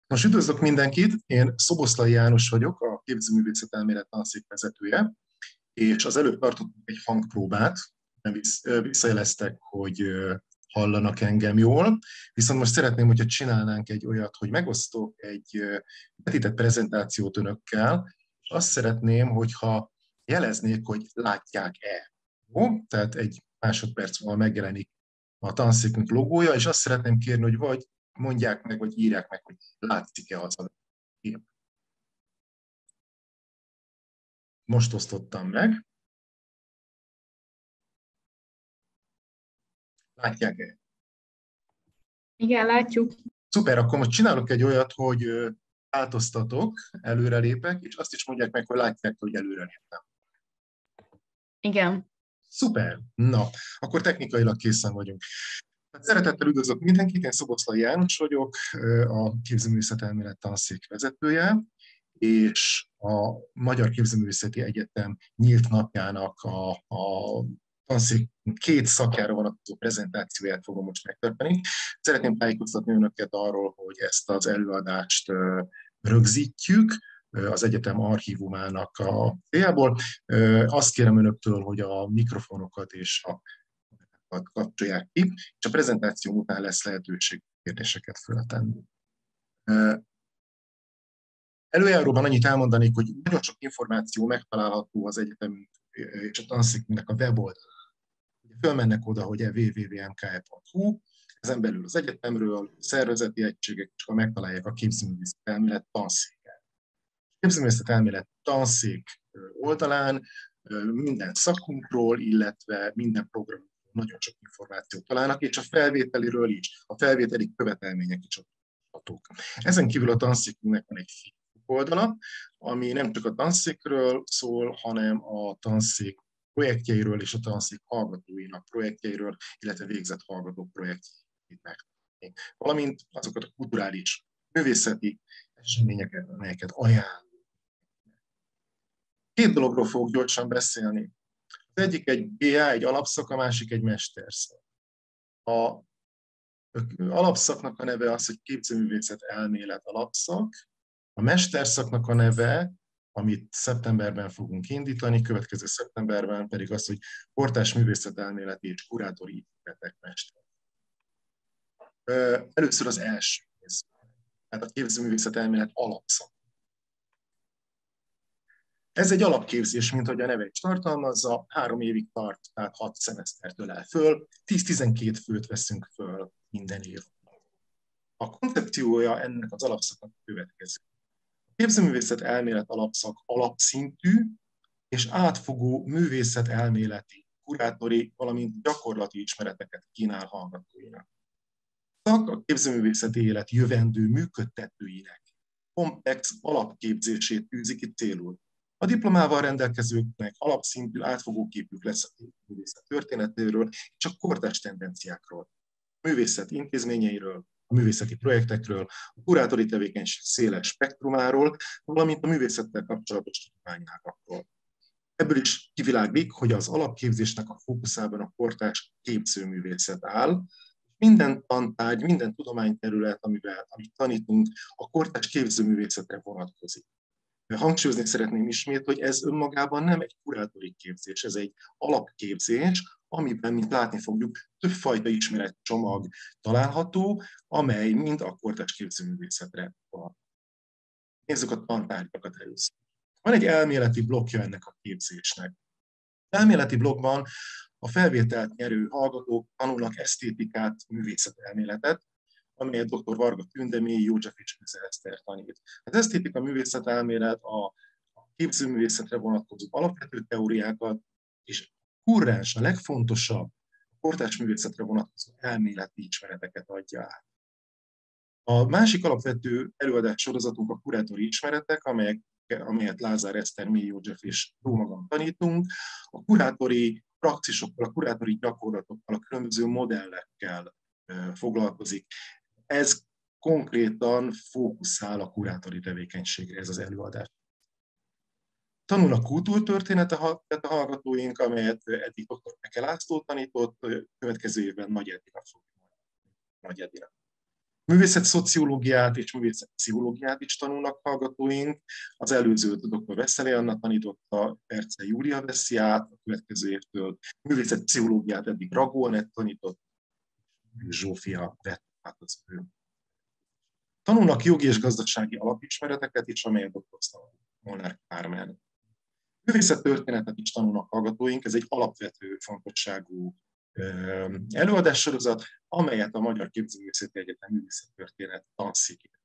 Most üdvözlök mindenkit, én Szoboszlai János vagyok, a képzőművészetelmélet tanszék vezetője, és az előbb tartottunk egy hangpróbát, visszajeleztek, hogy hallanak engem jól, viszont most szeretném, hogyha csinálnánk egy olyat, hogy megosztok egy vetített prezentációt önökkel, és azt szeretném, hogyha jeleznék, hogy látják-e. Jó? Tehát egy másodperc múlva megjelenik a tanszékünk logója, és azt szeretném kérni, hogy vagy mondják meg, vagy írják meg, hogy látszik-e az a kép. Most osztottam meg. Látják-e? Igen, látjuk. Szuper, akkor most csinálok egy olyat, hogy változtatok, előrelépek, és azt is mondják meg, hogy látják, hogy előreléptem. Igen. Szuper! Na, akkor technikailag készen vagyunk. Szeretettel üdvözlök mindenkit, én Szoboszlai János vagyok, a képzőművészetelmélet tanszék vezetője, és a Magyar Képzőművészeti Egyetem nyílt napjának a tanszék két szakjára vonatkozó prezentációját fogom most megtartani. Szeretném tájékoztatni önöket arról, hogy ezt az előadást rögzítjük az egyetem archívumának a céljából. Azt kérem önöktől, hogy a mikrofonokat és a kapcsolják ki, és a prezentáció után lesz lehetőség kérdéseket föltenni. Előjáróban annyit elmondanék, hogy nagyon sok információ megtalálható az egyetemünk és a tanszékünknek a weboldalán. Fölmennek oda, hogy www.mke.hu, ezen belül az egyetemről, szervezeti egységek, és akkor megtalálják a képzőművészetelmélet tanszéket. A képzőművészetelmélet tanszék oldalán minden szakunkról, illetve minden programról nagyon sok információt találnak, és a felvételiről is, a felvételi követelmények is adhatók. Ezen kívül a tanszékünknek van egy Facebook oldala, ami nem csak a tanszékről szól, hanem a tanszék projektjeiről és a tanszék hallgatóinak projektjeiről, illetve végzett hallgatók projektjeit megtalálni. Valamint azokat a kulturális, művészeti eseményeket, amelyeket ajánlunk. Két dologról fogok gyorsan beszélni. Az egyik egy BA, egy alapszak, a másik egy mesterszak. A alapszaknak a neve az, hogy képzőművészet elmélet alapszak. A mesterszaknak a neve, amit szeptemberben fogunk indítani, következő szeptemberben pedig az, hogy kortárs művészetelméleti és kurátori ismeretek mester. Először az első rész, tehát a képzőművészetelmélet alapszak. Ez egy alapképzés, mint ahogy a neve is tartalmazza, 3 évig tart, tehát 6 szemesztertől el föl, 10-12 főt veszünk föl minden évben. A koncepciója ennek az alapszaknak a következő. A képzőművészet elmélet alapszak alapszintű és átfogó művészetelméleti, kurátori, valamint gyakorlati ismereteket kínál hallgatóinak. A képzőművészeti élet jövendő működtetőinek komplex alapképzését tűzi ki célul. A diplomával rendelkezőknek alapszintű átfogó képük lesz a művészet történetéről és a kortárs tendenciákról, a művészet intézményeiről, a művészeti projektekről, a kurátori tevékenység széles spektrumáról, valamint a művészettel kapcsolatos tudományágakról. Ebből is kiviláglik, hogy az alapképzésnek a fókuszában a kortárs képzőművészet áll. Minden tantárgy, minden tudományterület, amit tanítunk, a kortárs képzőművészetre vonatkozik. Hangsúlyozni szeretném ismét, hogy ez önmagában nem egy kurátori képzés, ez egy alapképzés, amiben, mint látni fogjuk, többfajta ismeretcsomag található, amely mind a kortárs képzőművészetre van. Nézzük a tantárgyakat először. Van egy elméleti blokkja ennek a képzésnek. Az elméleti blokkban a felvételt nyerő hallgatók tanulnak esztétikát, művészetelméletet, amelyet dr. Varga Tündemé, József és Eszter tanít. Az esztétika művészetelmélet a képzőművészetre vonatkozó alapvető teóriákat, és kurrens, a legfontosabb, a kortárs művészetre vonatkozó elméleti ismereteket adja át. A másik alapvető előadás sorozatunk a kurátori ismeretek, amelyet Lázár Eszter, Mély József és magam tanítunk. A kurátori praxisokkal, a kurátori gyakorlatokkal, a különböző modellekkel foglalkozik. Ez konkrétan fókuszál a kurátori tevékenységre, ez az előadás. Tanulnak kultúrtörténetet a hallgatóink, amelyet eddig dr. Peke László tanított, következő évben Nagy Edina fog. Művészetszociológiát és művészetpszichológiát is tanulnak hallgatóink. Az előző dr. Veszeli Anna tanította, Perce Júlia veszi át, a következő évtől művészetpszichológiát eddig Ragó Anett tanított, és Zsófia vett át az ő. Tanulnak jogi és gazdasági alapismereteket is, amelyet dr. Molnár Kármen. Művészettörténetet is tanulnak hallgatóink, ez egy alapvető fontosságú előadássorozat, amelyet a Magyar Képzőművészeti Egyetem Művészettörténet tanszékében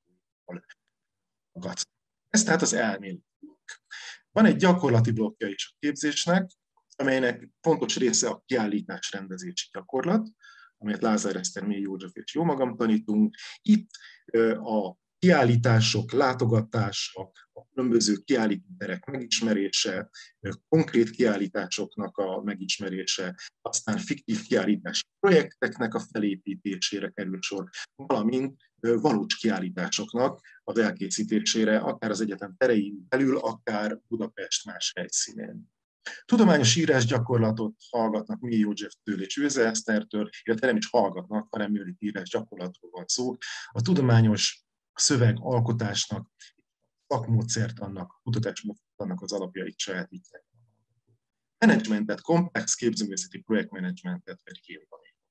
hallgat. Ez tehát az elmélet. Van egy gyakorlati blokkja is a képzésnek, amelynek fontos része a kiállításrendezési gyakorlat, amelyet Lázár Eszter, Mély József és jómagam tanítunk. Itt a kiállítások, látogatások, a különböző kiállítóterek megismerése, konkrét kiállításoknak a megismerése, aztán fiktív kiállítási projekteknek a felépítésére kerül sor, valamint valós kiállításoknak az elkészítésére, akár az egyetem terein belül, akár Budapest más helyszínén. Tudományos írásgyakorlatot hallgatnak Mély Józseftől és Őze Esztertől, illetve nem is hallgatnak, hanem művelt írásgyakorlatról van szó. A tudományos szövegalkotásnak, szakmódszertannak, kutatásmódszertannak az alapjait sajátítják. Menedzsmentet, komplex képzőművészeti projektmenedzsmentet pedig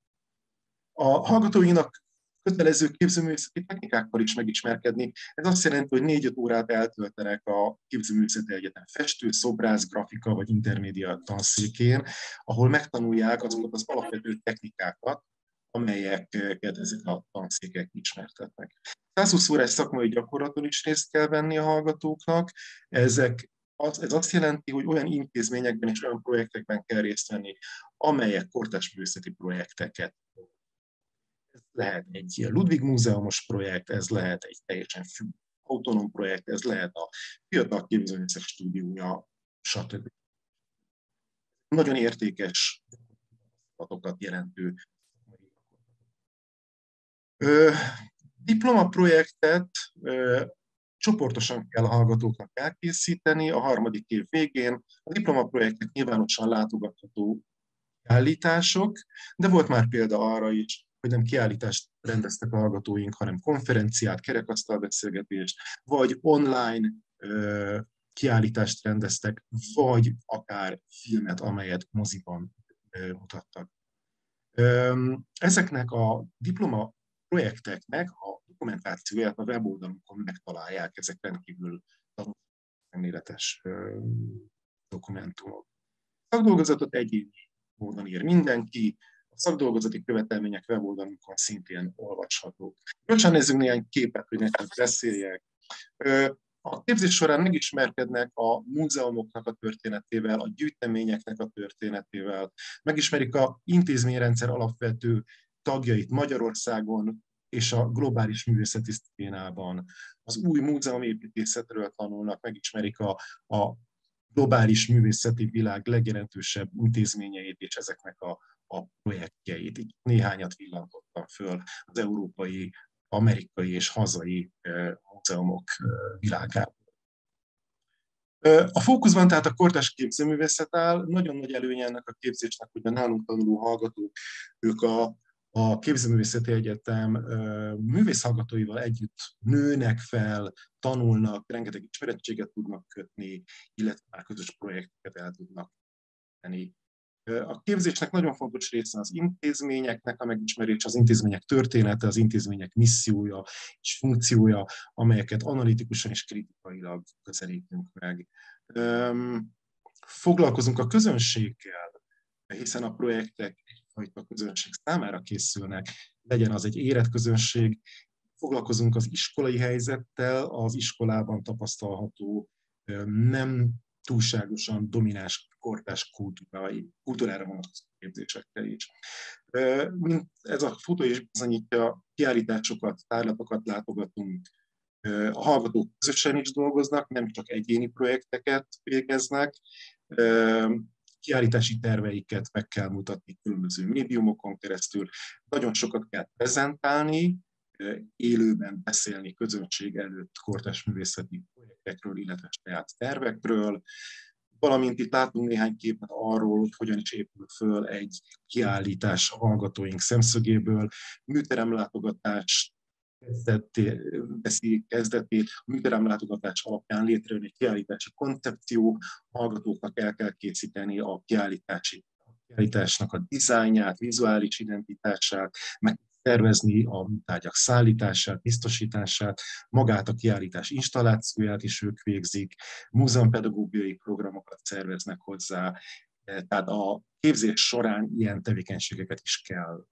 a hallgatóinak kötelező képzőművészeti technikákkal is megismerkedni. Ez azt jelenti, hogy 4-5 órát eltöltenek a Képzőművészeti Egyetem festő, szobrász, grafika vagy intermédia tanszékén, ahol megtanulják azokat az alapvető technikákat, amelyeket ezek a tanszékek ismertetnek. 120 órás szakmai gyakorlaton is részt kell venni a hallgatóknak. Ez azt jelenti, hogy olyan intézményekben és olyan projektekben kell részt venni, amelyek kortárs művészeti projekteket. Ez lehet egy Ludwig múzeumos projekt, ez lehet egy teljesen autonóm projekt, ez lehet a fiatal képzőművészek stúdiója, stb. Nagyon értékes adatokat jelentő. Diplomaprojektet csoportosan kell a hallgatóknak elkészíteni a 3. év végén. A diplomaprojektek nyilvánosan látogatható kiállítások, de volt már példa arra is, hogy nem kiállítást rendeztek a hallgatóink, hanem konferenciát, kerekasztalbeszélgetést, vagy online kiállítást rendeztek, vagy akár filmet, amelyet moziban mutattak. Ezeknek a diploma projekteknek a dokumentációját a weboldalunkon megtalálják, ezek rendkívül tanulmányos dokumentumok. A szakdolgozatot egyéni módon ír mindenki, a szakdolgozati követelmények weboldalunkon szintén olvashatók. Gyorsan nézzünk néhány képet, hogy nekünk beszéljek. A képzés során megismerkednek a múzeumoknak a történetével, a gyűjteményeknek a történetével, megismerik az intézményrendszer alapvető tagjait Magyarországon és a globális művészeti szcénában. Az új múzeumépítészetről tanulnak, megismerik a globális művészeti világ legjelentősebb intézményeit és ezeknek a projektjeit. Így néhányat villantottam föl az európai, amerikai és hazai múzeumok világában. A fókuszban tehát a kortárs képzőművészet áll. Nagyon nagy előnye ennek a képzésnek, hogy a nálunk tanuló hallgatók, ők a Képzőművészeti Egyetem művészhallgatóival együtt nőnek fel, tanulnak, rengeteg ismerettséget tudnak kötni, illetve már közös projekteket el tudnak tenni. A képzésnek nagyon fontos része az intézményeknek a megismerése, az intézmények története, az intézmények missziója és funkciója, amelyeket analitikusan és kritikailag közelítünk meg. Foglalkozunk a közönséggel, hiszen a projektek egyfajta közönség számára készülnek, legyen az egy érett közönség. Foglalkozunk az iskolai helyzettel, az iskolában tapasztalható nem túlságosan domináns kortárs kultúrára vonatkozó képzésekkel is. Mint ez a fotó is bizonyítja, kiállításokat, tárlatokat látogatunk, a hallgatók közösen is dolgoznak, nem csak egyéni projekteket végeznek, kiállítási terveiket meg kell mutatni különböző médiumokon keresztül, nagyon sokat kell prezentálni, élőben beszélni közönség előtt kortárs művészeti projektekről, illetve saját tervekről, valamint itt látunk néhány képet arról, hogy hogyan is épül föl egy kiállítás a hallgatóink szemszögéből, műteremlátogatást veszi kezdetét, a műterem látogatás alapján létrejön egy kiállítási koncepció, a hallgatóknak el kell készíteni a kiállításnak a dizájnját, vizuális identitását, meg tervezni a műtárgyak szállítását, biztosítását, magát a kiállítás installációját is ők végzik, múzeumpedagógiai programokat szerveznek hozzá, tehát a képzés során ilyen tevékenységeket is kell.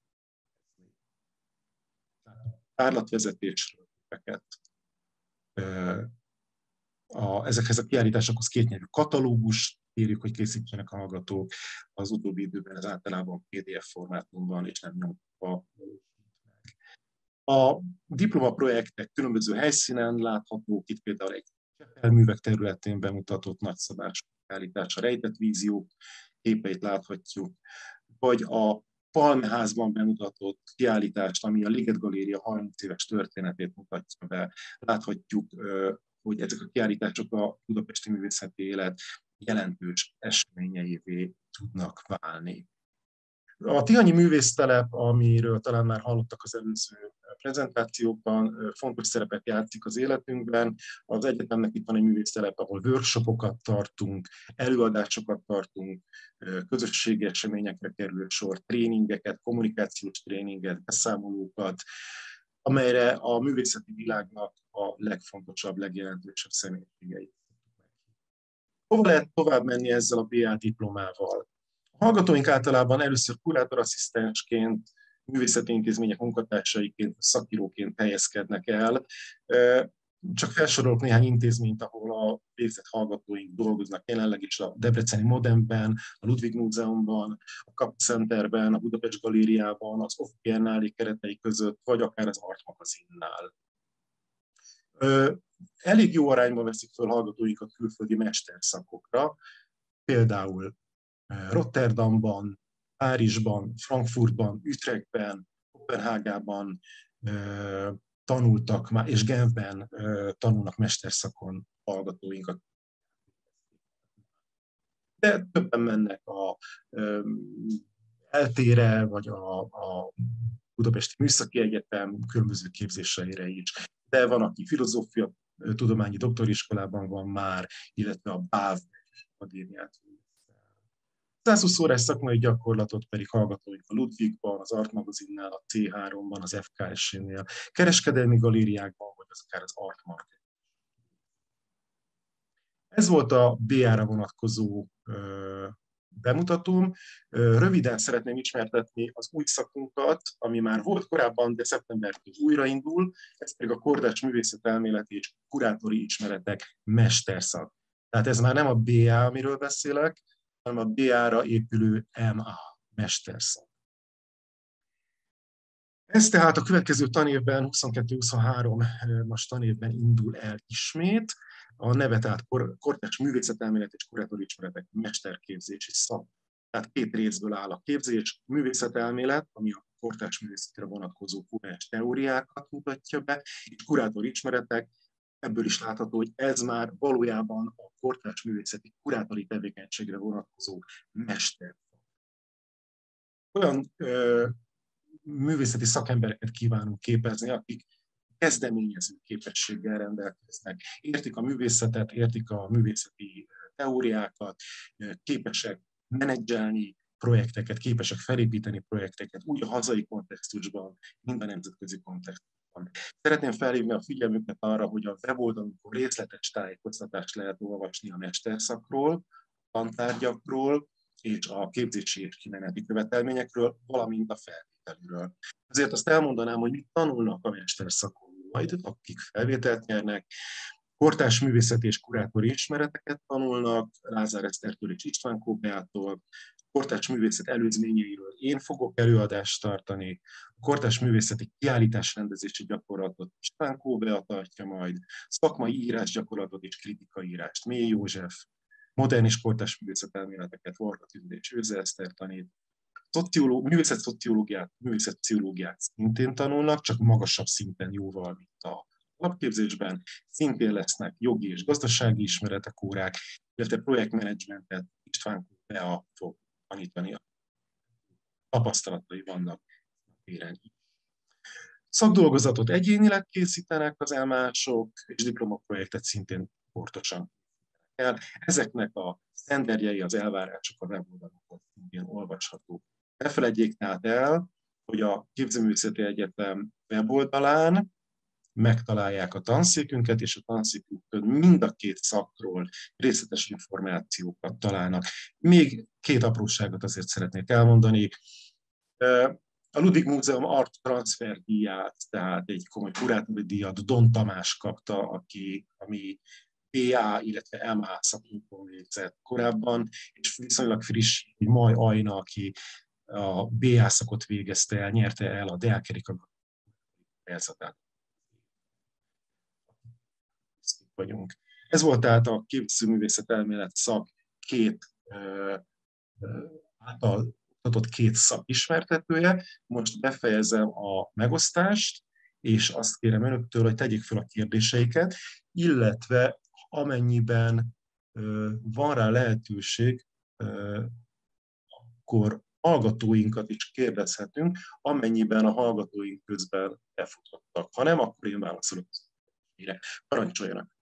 Tárlatvezetésről ezekhez a kiállításokhoz kétnyelvű katalógus írjuk, hogy készítsenek a hallgatók. Az utóbbi időben ez általában PDF formátumban és nem nyomva. A diplomaprojektek különböző helyszínen láthatók, itt például egy művek területén bemutatott nagyszabású kiállítás, a rejtett víziók képeit láthatjuk, vagy a Palmeházban bemutatott kiállítást, ami a Liget Galéria 30 éves történetét mutatja be. Láthatjuk, hogy ezek a kiállítások a budapesti művészeti élet jelentős eseményeivé tudnak válni. A Tihanyi Művésztelep, amiről talán már hallottak az előző prezentációkban, fontos szerepet játszik az életünkben. Az egyetemnek itt van egy művésztelep, ahol workshopokat tartunk, előadásokat tartunk, közösségi eseményekre kerül sor, tréningeket, kommunikációs tréninget, beszámolókat, amelyre a művészeti világnak a legfontosabb, legjelentősebb személyiségei. Hova lehet tovább menni ezzel a BA diplomával? A hallgatóink általában először kurátorasszisztensként, művészeti intézmények munkatársaiként, szakíróként helyezkednek el. Csak felsorolok néhány intézményt, ahol a végzett hallgatóink dolgoznak jelenleg is: a Debreceni Modernben, a Ludwig Múzeumban, a Kap Centerben, a Budapest Galériában, az Off Biennale keretei között, vagy akár az Art Magazinnál. Elég jó arányban veszik föl hallgatóink a külföldi mesterszakokra, például Rotterdamban, Párizsban, Frankfurtban, Utrechtben, Kopenhágában tanultak már, és Genfben tanulnak mesterszakon hallgatóink. De többen mennek a ELTE-re, vagy a Budapesti Műszaki Egyetem különböző képzéseire is. De van, aki filozófia tudományi doktoriskolában van már, illetve a BÁV akadémiát. 120 órás szakmai gyakorlatot pedig hallgatóik a Ludwigban, az Art Magazinnál, a C3-ban, az FKS-nél, kereskedelmi galériákban, vagy akár az Art Market. Ez volt a BA-ra vonatkozó bemutatóm. Röviden szeretném ismertetni az új szakunkat, ami már volt korábban, de szeptembertől újraindul. Ez pedig a Kortárs művészetelmélet és kurátori ismeretek mesterszak. Tehát ez már nem a BA, amiről beszélek, hanem a BA-ra épülő MA, mesterszak. Ez tehát a következő tanévben, 22-23 most tanévben indul el ismét. A neve tehát Kortárs művészetelmélet és kurátori ismeretek mesterképzési szak. Tehát két részből áll a képzés: művészetelmélet, ami a kortárs művészetre vonatkozó kuráns teóriákat mutatja be, és kurátori ismeretek. Ebből is látható, hogy ez már valójában a kortárs művészeti kurátori tevékenységre vonatkozó mesterszak. Olyan művészeti szakembereket kívánunk képezni, akik kezdeményező képességgel rendelkeznek. Értik a művészetet, értik a művészeti teóriákat, képesek menedzselni projekteket, képesek felépíteni projekteket úgy a hazai kontextusban, mind a nemzetközi kontextusban. Szeretném felhívni a figyelmüket arra, hogy a weboldalunkon részletes tájékoztatást lehet olvasni a mesterszakról, tantárgyakról és a képzési és kimeneti követelményekről, valamint a felvételről. Ezért azt elmondanám, hogy mit tanulnak a mesterszakon majd, akik felvételt nyernek. Kortárs művészeti és kurátori ismereteket tanulnak, Lázár Esztertől és István Kóbeától. Kortárs művészet előzményeiről én fogok előadást tartani. A kortárs művészeti kiállításrendezési gyakorlatot István Kóbea tartja majd. Szakmai írásgyakorlatot és kritikai-írást Mély József. Modern és kortárs művészetelméleteket Varga Tünde és Őze Eszter tanít. Művészetszociológiát, művészetpszichológiát szintén tanulnak, csak magasabb szinten jóval, mint a alapképzésben. Szintén lesznek jogi és gazdasági ismeretek órák, illetve projektmenedzsmentet István Kóbea fog tanítani. Tapasztalatai vannak téren is. Szakdolgozatot egyénileg készítenek az elmások, és diplomaprojektet szintén csoportosan el. Ezeknek a sztenderdjei, az elvárások a weboldalon szintén olvashatók. Ne felejtjék tehát el, hogy a Képzőművészeti Egyetem weboldalán megtalálják a tanszékünket, és a tanszékünkön mind a két szakról részletes információkat találnak. Még két apróságot azért szeretnék elmondani. A Ludwig Múzeum Art Transfer díját, tehát egy komoly kurátori díjat Don Tamás kapta, ami BA, illetve MA szakmunkon végzett korábban, és viszonylag friss, hogy Maj Ajna, aki a BA szakot végezte el, nyerte el a Deák Erika pályázatát. Vagyunk. Ez volt tehát a képzőművészetelmélet szak által adott két szak ismertetője. Most befejezem a megosztást, és azt kérem önöktől, hogy tegyék fel a kérdéseiket, illetve amennyiben van rá lehetőség, akkor hallgatóinkat is kérdezhetünk, amennyiben a hallgatóink közben befutottak. Ha nem, akkor én válaszolok. Parancsoljanak!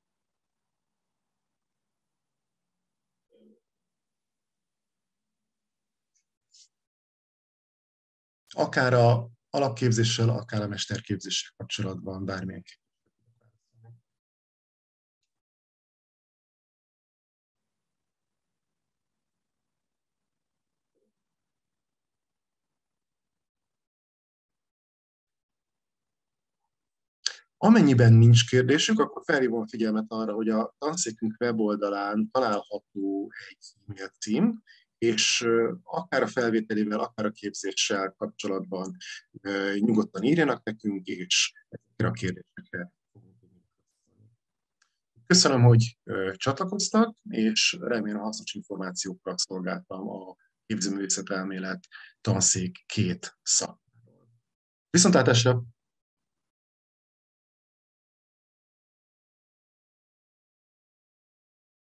Akár a alapképzéssel, akár a mesterképzéssel kapcsolatban bármilyen kérdés. Amennyiben nincs kérdésük, akkor felhívom a figyelmet arra, hogy a tanszékünk weboldalán található egy e-mail cím, és akár a felvételével, akár a képzéssel kapcsolatban nyugodtan írjanak nekünk, és ezekre a kérdésekre fogunk tudni. Köszönöm, hogy csatlakoztak, és remélem hasznos információkkal szolgáltam a képzőművészetelmélet tanszék két szakmáról. Viszontlátásra!